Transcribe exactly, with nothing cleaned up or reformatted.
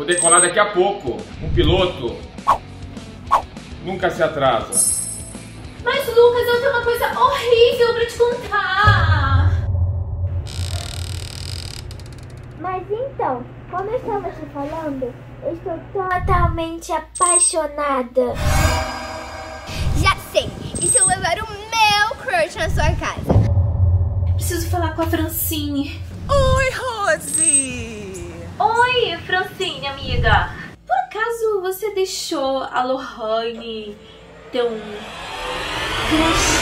Vou decolar daqui a pouco. Um piloto nunca se atrasa. Mas, Lucas, eu tenho uma coisa horrível pra te contar. Mas então, como eu estava te falando, eu estou totalmente apaixonada. Já sei! E se eu levar o meu crush na sua casa? Preciso falar com a Francine. Oi, Rose! Oi, Francine, amiga. Por acaso você deixou a Lohane ter um crush